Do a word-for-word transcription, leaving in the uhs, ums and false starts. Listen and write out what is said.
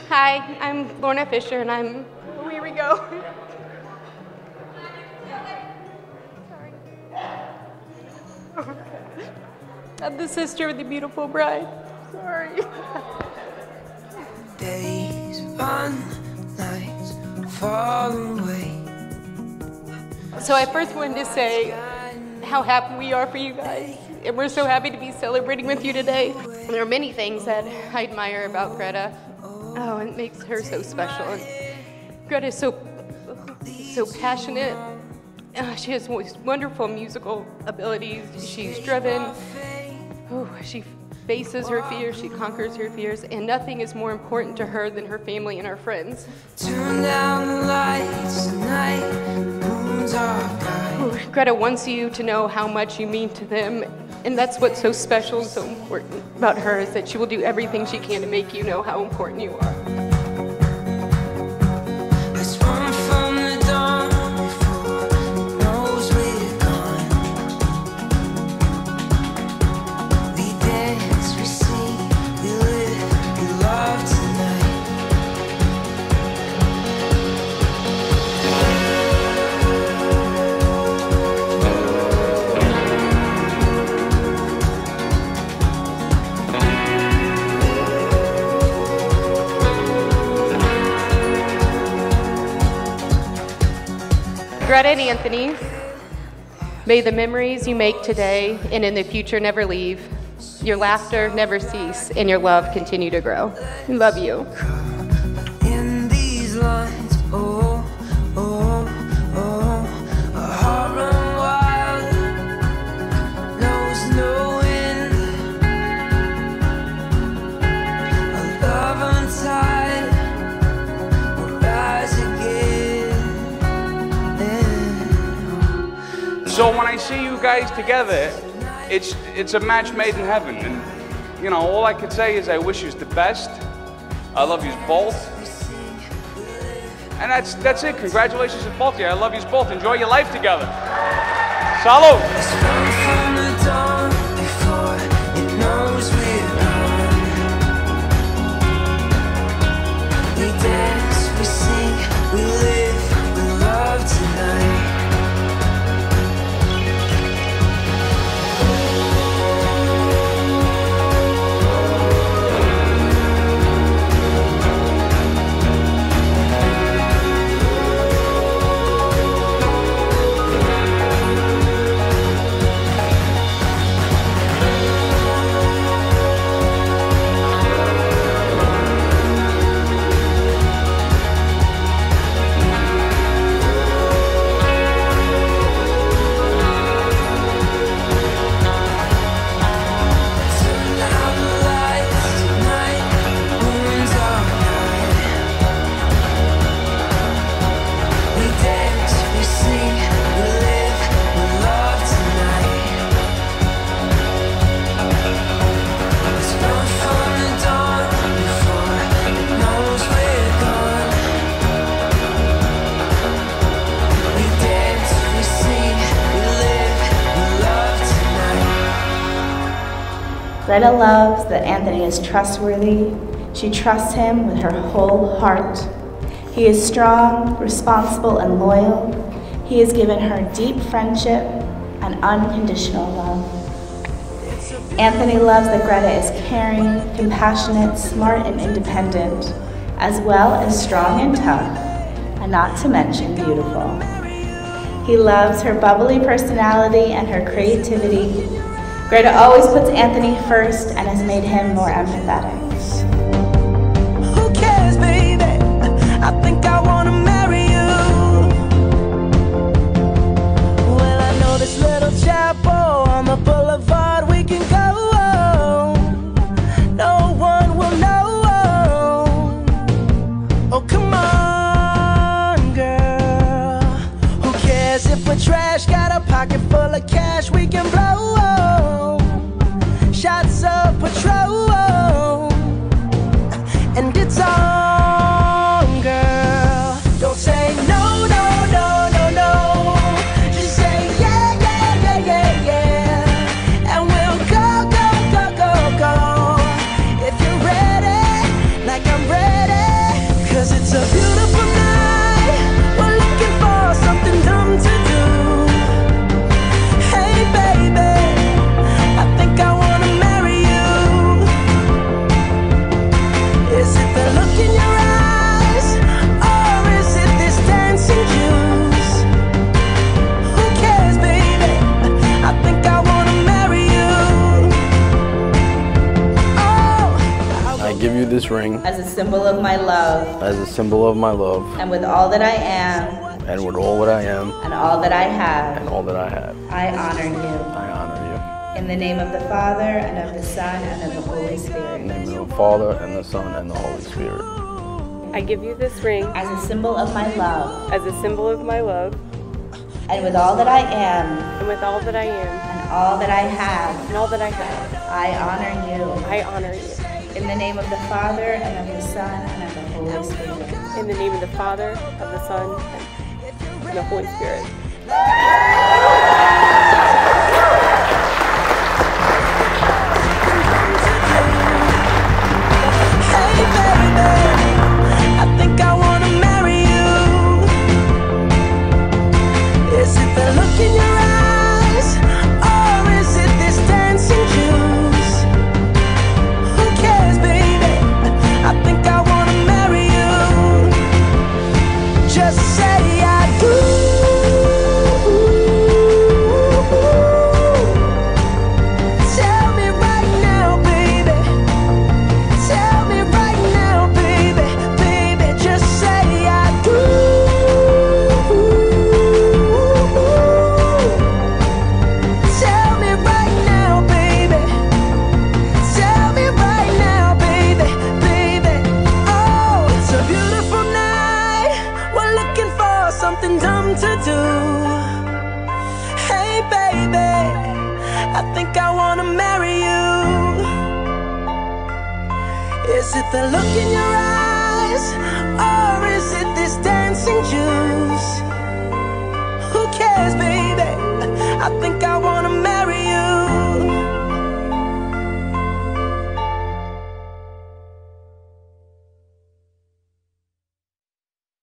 Hi, I'm Lorna Fisher, and I'm. Oh, here we go. Sorry. I'm the sister of the beautiful bride. Sorry. Days run, nights fall away. So I first wanted to say how happy we are for you guys, and we're so happy to be celebrating with you today. And there are many things that I admire about Greta. Oh, and it makes her so special. And Greta is so, so passionate. Uh, she has wonderful musical abilities. She's driven. Oh, she faces her fears, she conquers her fears, and nothing is more important to her than her family and her friends. Turn down the lights tonight, moons are bright. Greta wants you to know how much you mean to them, and that's what's so special and so important about her, is that she will do everything she can to make you know how important you are. Greta and Anthony, may the memories you make today and in the future never leave, your laughter never cease, and your love continue to grow. We love you. In these lines, oh, oh, oh, a heart run wild, knows no end, a love untied will rise again. So when I see you guys together, it's it's a match made in heaven, and you know, all I could say is I wish you the best. I love you both, and that's that's it. Congratulations to both of you. I love you both. Enjoy your life together. Salud. Greta loves that Anthony is trustworthy. She trusts him with her whole heart. He is strong, responsible, and loyal. He has given her deep friendship and unconditional love. Anthony loves that Greta is caring, compassionate, smart, and independent, as well as strong and tough, and not to mention beautiful. He loves her bubbly personality and her creativity. Greta always puts Anthony first and has made him more empathetic. Who cares, baby? I think I want to marry you. Well, I know this little chapel on the boulevard we can go. No one will know. Oh, come on, girl. Who cares if we're trash? Got a pocket full of cash we can blow. Shots of patrol, and it's on, girl. Don't say no, no, no, no, no. Just say yeah, yeah, yeah, yeah, yeah. And we'll go, go, go, go, go. If you're ready, like I'm ready. give you this ring as a symbol of my love, as a symbol of my love, and with all that I am, and with all that I am, and all that I have, and all that I have, I honor you. I honor you. In the name of the Father, and of the Son, and of the Holy Spirit. In the name of the Father, and the Son, and the Holy Spirit. I give you this ring as a symbol of my love, as a symbol of my love, and with all that I am, and with all that I am, and all that I have, and all that I have, I honor you. I honor you. In the name of the Father, and of the Son, and of the Holy Spirit. In the name of the Father, of the Son, and the Holy Spirit. Is it the look in your eyes, or is it this dancing juice? Who cares, baby? I think I